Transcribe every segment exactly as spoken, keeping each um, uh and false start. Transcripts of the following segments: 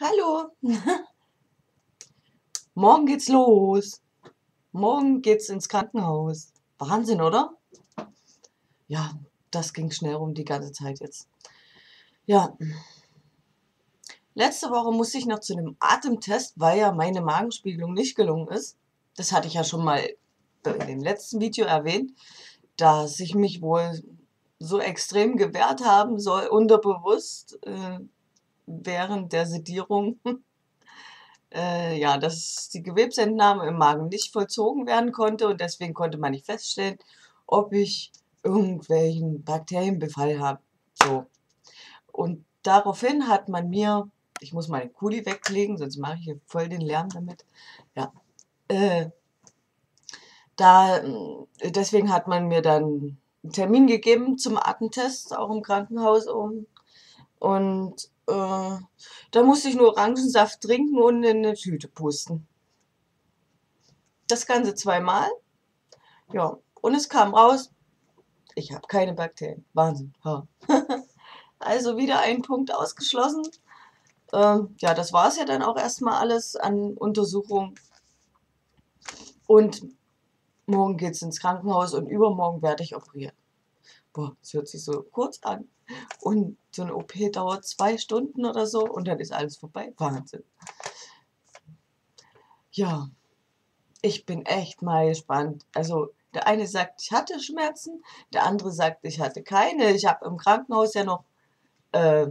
Hallo, morgen geht's los. Morgen geht's ins Krankenhaus. Wahnsinn, oder? Ja, das ging schnell rum die ganze Zeit jetzt. Ja, letzte Woche musste ich noch zu einem Atemtest, weil ja meine Magenspiegelung nicht gelungen ist. Das hatte ich ja schon mal in dem letzten Video erwähnt, dass ich mich wohl so extrem gewehrt haben soll, unterbewusst, äh, während der Sedierung. Äh, ja, dass die Gewebsentnahme im Magen nicht vollzogen werden konnte und deswegen konnte man nicht feststellen, ob ich irgendwelchen Bakterienbefall habe. So. Und daraufhin hat man mir, ich muss meine Kuli weglegen, sonst mache ich hier voll den Lärm damit. Ja, äh, da, äh, deswegen hat man mir dann einen Termin gegeben zum Atemtest, auch im Krankenhaus oben. Und äh, da musste ich nur Orangensaft trinken und in eine Tüte pusten. Das Ganze zweimal. Ja, und es kam raus, ich habe keine Bakterien. Wahnsinn. Ha. Also wieder ein Punkt ausgeschlossen. Ähm, ja, das war es ja dann auch erstmal alles an Untersuchung. Und morgen geht es ins Krankenhaus und übermorgen werde ich operiert. Boah, das hört sich so kurz an. Und so eine O P dauert zwei Stunden oder so und dann ist alles vorbei. Wahnsinn. Ja, ich bin echt mal gespannt. Also der eine sagt, ich hatte Schmerzen, der andere sagt, ich hatte keine. Ich habe im Krankenhaus ja noch äh,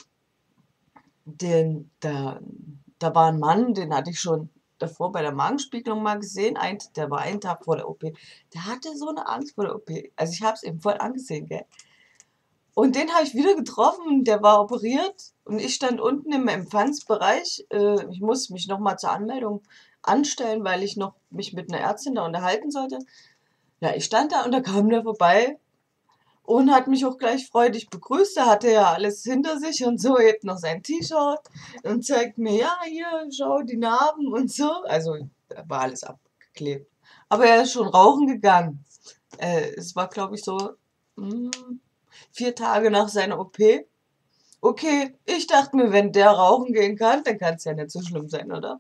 den, da, da war ein Mann, den hatte ich schon davor bei der Magenspiegelung mal gesehen. Ein, der war einen Tag vor der O P. Der hatte so eine Angst vor der O P. Also ich habe es ihm voll angesehen, gell? Und den habe ich wieder getroffen, der war operiert und ich stand unten im Empfangsbereich. Äh, ich musste mich nochmal zur Anmeldung anstellen, weil ich noch mich mit einer Ärztin da unterhalten sollte. Ja, ich stand da und da kam der vorbei und hat mich auch gleich freudig begrüßt. Er hatte ja alles hinter sich und so, hebt noch sein T-Shirt und zeigt mir, ja, hier, schau die Narben und so. Also, da war alles abgeklebt. Aber er ist schon rauchen gegangen. Äh, es war, glaube ich, so hm, vier Tage nach seiner O P. Okay, ich dachte mir, wenn der rauchen gehen kann, dann kann es ja nicht so schlimm sein, oder?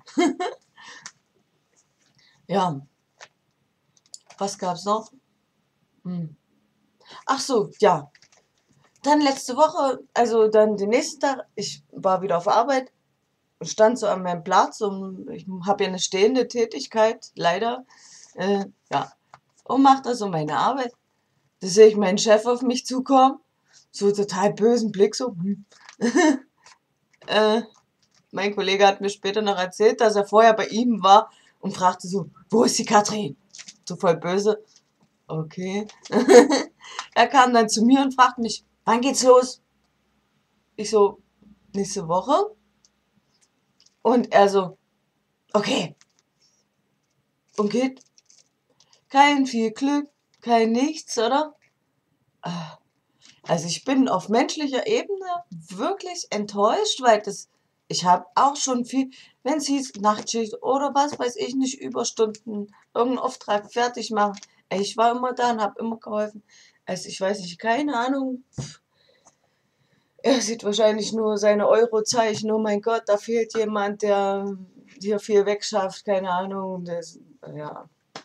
Ja, was gab's noch? Hm. Ach so, ja. Dann letzte Woche, also dann den nächsten Tag, ich war wieder auf Arbeit, stand so an meinem Platz und ich habe ja eine stehende Tätigkeit, leider. Äh, ja, und mache da so meine Arbeit. Da sehe ich meinen Chef auf mich zukommen, so total bösen Blick, so. Hm. äh, Mein Kollege hat mir später noch erzählt, dass er vorher bei ihm war und fragte so, wo ist die Katrin? So voll böse. Okay. Er kam dann zu mir und fragte mich, wann geht's los? Ich so, nächste Woche. Und er so, okay. Und geht kein viel Glück, kein nichts, oder? Ah, also ich bin auf menschlicher Ebene wirklich enttäuscht, weil das, ich habe auch schon viel, wenn es hieß Nachtschicht oder was weiß ich nicht, Überstunden, irgendeinen Auftrag fertig machen. Ey, ich war immer da und habe immer geholfen. Also ich weiß nicht, keine Ahnung. Er sieht wahrscheinlich nur seine Eurozeichen. Oh mein Gott, da fehlt jemand, der hier viel wegschafft. Keine Ahnung. Das, ja,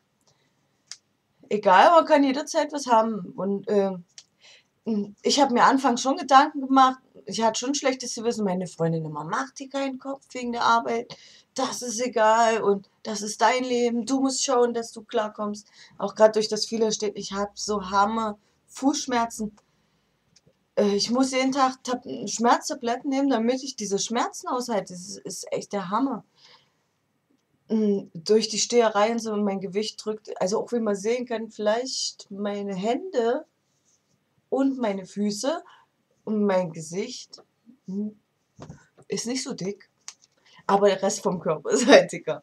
egal, man kann jederzeit was haben. Und äh, ich habe mir anfangs schon Gedanken gemacht. Ich hatte schon schlechtes Gewissen. Meine Freundin immer, mach dir keinen Kopf wegen der Arbeit. Das ist egal und das ist dein Leben. Du musst schauen, dass du klarkommst. Auch gerade durch das viele steht, ich habe so Hammer Fußschmerzen. Äh, Ich muss jeden Tag Tab Schmerztabletten nehmen, damit ich diese Schmerzen aushalte. Das ist, ist echt der Hammer. Mm, Durch die Steherei und so mein Gewicht drückt, also auch wie man sehen kann, vielleicht meine Hände und meine Füße und mein Gesicht hm, ist nicht so dick, aber der Rest vom Körper ist halt dicker.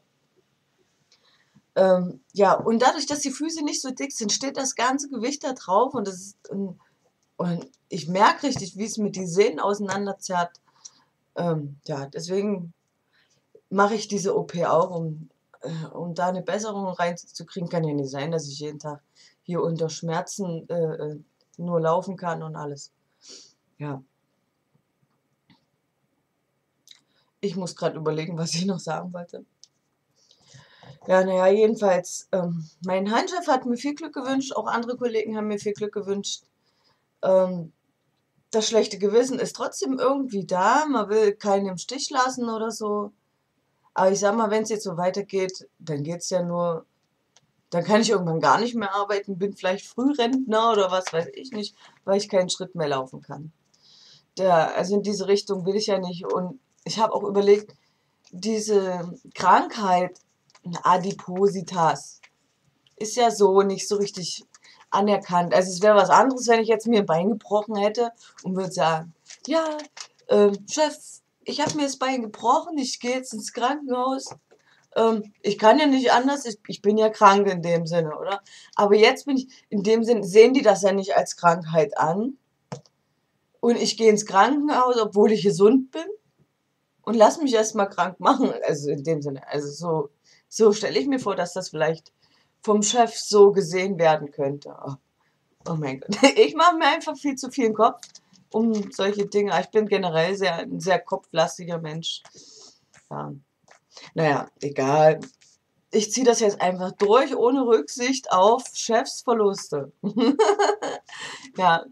Ähm, ja, und dadurch, dass die Füße nicht so dick sind, steht das ganze Gewicht da drauf und das ist, und, und ich merke richtig, wie es mit die Sehnen auseinanderzerrt. Ähm, ja, deswegen mache ich diese O P auch, um, äh, um da eine Besserung reinzukriegen. Kann ja nicht sein, dass ich jeden Tag hier unter Schmerzen äh, äh, nur laufen kann und alles. Ja. Ich muss gerade überlegen, was ich noch sagen wollte. Ja, naja, jedenfalls, ähm, mein Handchef hat mir viel Glück gewünscht, auch andere Kollegen haben mir viel Glück gewünscht. Ähm, das schlechte Gewissen ist trotzdem irgendwie da, man will keinen im Stich lassen oder so. Aber ich sag mal, wenn es jetzt so weitergeht, dann geht's ja nur dann kann ich irgendwann gar nicht mehr arbeiten, bin vielleicht Frührentner oder was weiß ich nicht, weil ich keinen Schritt mehr laufen kann. Der, also in diese Richtung will ich ja nicht. Und ich habe auch überlegt, diese Krankheit, Adipositas, ist ja so nicht so richtig anerkannt. Also es wäre was anderes, wenn ich jetzt mir ein Bein gebrochen hätte und würde sagen, ja, ähm, Chef, ich habe mir das Bein gebrochen, ich gehe jetzt ins Krankenhaus. Ähm, ich kann ja nicht anders, ich, ich bin ja krank in dem Sinne, oder? Aber jetzt bin ich, in dem Sinne, sehen die das ja nicht als Krankheit an. Und ich gehe ins Krankenhaus, obwohl ich gesund bin und lass mich erstmal krank machen. Also in dem Sinne, also so, so stelle ich mir vor, dass das vielleicht vom Chef so gesehen werden könnte. Oh, oh mein Gott. Ich mache mir einfach viel zu viel Kopf um solche Dinge. Ich bin generell sehr, ein sehr kopflastiger Mensch. Ja. Naja, egal. Ich ziehe das jetzt einfach durch, ohne Rücksicht auf Chefsverluste. Ja,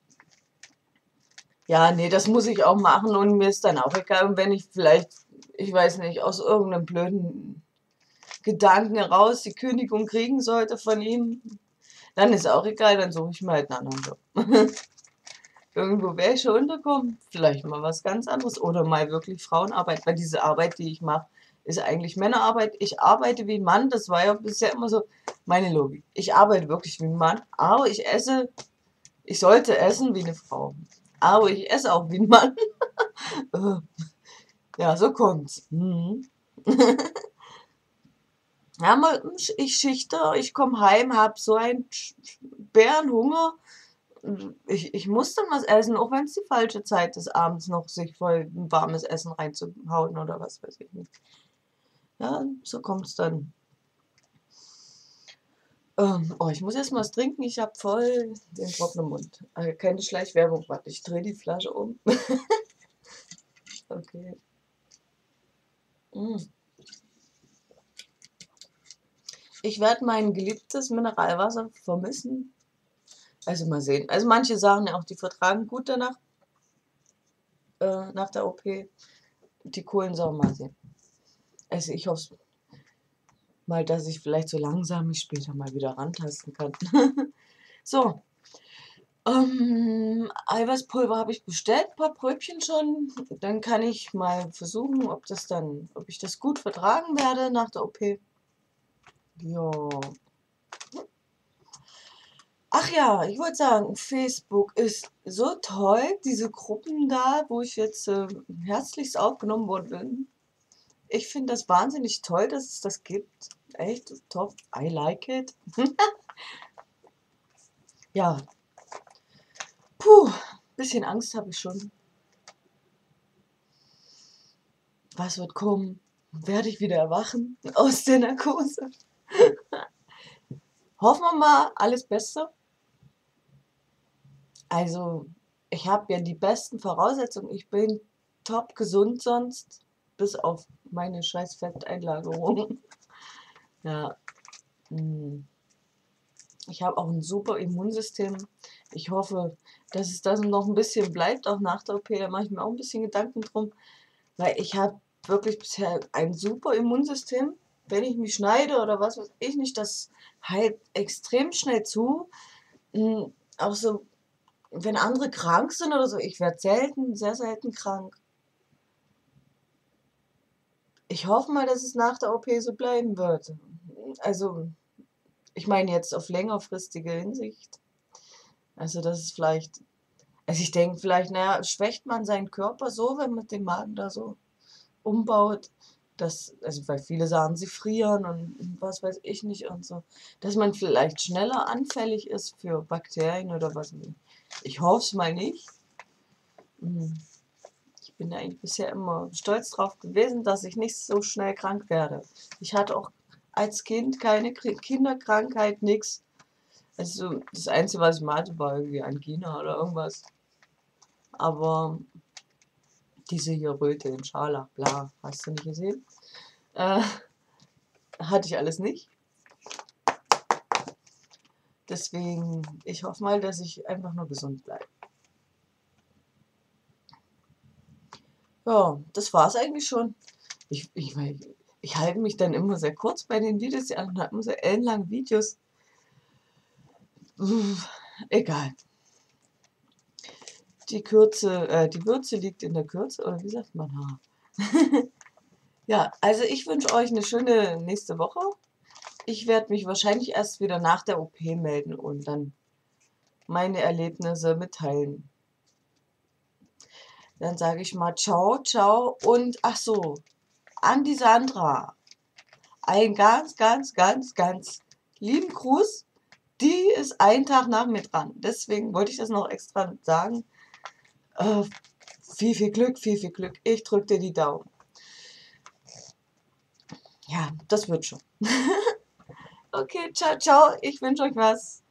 ja, nee, das muss ich auch machen und mir ist dann auch egal. Und wenn ich vielleicht, ich weiß nicht, aus irgendeinem blöden Gedanken heraus die Kündigung kriegen sollte von ihm, dann ist auch egal, dann suche ich mir halt einen anderen Job. Irgendwo wäre ich schon unterkommen, vielleicht mal was ganz anderes oder mal wirklich Frauenarbeit, weil diese Arbeit, die ich mache, ist eigentlich Männerarbeit. Ich arbeite wie ein Mann, das war ja bisher immer so meine Logik. Ich arbeite wirklich wie ein Mann, aber ich esse, ich sollte essen wie eine Frau. Aber ich esse auch wie ein Mann. Ja, so kommt's. Mhm. Ja, mal, ich schichte, ich komme heim, hab so einen Bärenhunger. Ich, ich muss dann was essen, auch wenn es die falsche Zeit ist, abends noch sich voll ein warmes Essen reinzuhauen oder was weiß ich nicht. Ja, so kommt's dann. Ähm, oh, ich muss erst mal was trinken, ich habe voll den trockenen Mund. Also keine Schleichwerbung, warte, ich drehe die Flasche um. Okay. Mm. Ich werde mein geliebtes Mineralwasser vermissen. Also mal sehen. Also manche sagen ja auch, die vertragen gut danach, äh, nach der O P. Die Kohlensäure mal sehen. Also ich hoffe mal, dass ich vielleicht so langsam mich später mal wieder rantasten kann. So, ähm, Eiweißpulver habe ich bestellt, ein paar Pröbchen schon. Dann kann ich mal versuchen, ob das dann, ob ich das gut vertragen werde nach der O P. Ja. Ach ja, ich wollte sagen, Facebook ist so toll, diese Gruppen da, wo ich jetzt äh, herzlichst aufgenommen worden bin. Ich finde das wahnsinnig toll, dass es das gibt. Echt top. I like it. Ja, puh, bisschen Angst habe ich schon. Was wird kommen? Werde ich wieder erwachen aus der Narkose? Hoffen wir mal, alles Beste. Also, ich habe ja die besten Voraussetzungen. Ich bin top gesund sonst, bis auf meine scheiß Fetteinlagerung. Ja, mm. Ich habe auch ein super Immunsystem. Ich hoffe, dass es das noch ein bisschen bleibt, auch nach der O P. Da mache ich mir auch ein bisschen Gedanken drum, weil ich habe wirklich bisher ein super Immunsystem. Wenn ich mich schneide oder was weiß ich nicht, das heilt extrem schnell zu. Mm, Auch so, wenn andere krank sind oder so, ich werde selten, sehr selten krank. Ich hoffe mal, dass es nach der O P so bleiben wird. Also, ich meine jetzt auf längerfristige Hinsicht. Also, das ist vielleicht, also ich denke vielleicht, naja, schwächt man seinen Körper so, wenn man den Magen da so umbaut, dass, also weil viele sagen, sie frieren und was weiß ich nicht und so, dass man vielleicht schneller anfällig ist für Bakterien oder was. Ich hoffe es mal nicht. Hm. Ich bin da eigentlich bisher immer stolz drauf gewesen, dass ich nicht so schnell krank werde. Ich hatte auch als Kind keine Kinderkrankheit, nichts. Also das Einzige, was ich mal hatte, war irgendwie Angina oder irgendwas. Aber Diese hier Röte in Scharlach, bla, hast du nicht gesehen? Äh, hatte ich alles nicht. Deswegen, ich hoffe mal, dass ich einfach nur gesund bleibe. Ja, das war's eigentlich schon. Ich, ich, mein, ich halte mich dann immer sehr kurz bei den Videos, die anderen haben immer so ellenlange Videos. Uff, egal. Die Kürze, äh, die Würze liegt in der Kürze, oder wie sagt man? Ha? Ja, also ich wünsche euch eine schöne nächste Woche. Ich werde mich wahrscheinlich erst wieder nach der O P melden und dann meine Erlebnisse mitteilen. Dann sage ich mal ciao, ciao und ach so, an die Sandra. Einen ganz, ganz, ganz, ganz lieben Gruß. Die ist einen Tag nach mir dran. Deswegen wollte ich das noch extra sagen. Äh, viel, viel Glück, viel, viel Glück. Ich drücke dir die Daumen. Ja, das wird schon. Okay, ciao, ciao. Ich wünsche euch was.